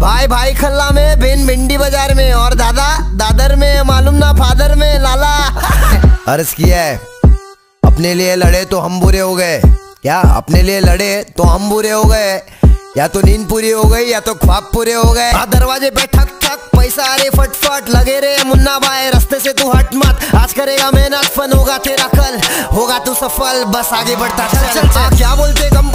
भाई भाई खल्ला में, बहन भिंडी बाजार में, और दादा दादर में, मालूम ना फादर में लाला। अर्ज किया है अपने लिए लड़े तो हम बुरे हो गए, क्या अपने लिए लड़े तो हम बुरे हो गए, या तो नींद पूरी हो गई या तो ख्वाब पूरे हो गए। दरवाजे पे ठक ठक, पैसा आ रे फटफट, लगे रे मुन्ना भाई रास्ते से तू हट मत, आज करेगा मेहनत, फन होगा तेरा कल, होगा तू सफल, बस आगे बढ़ता चल। क्या बोलते कम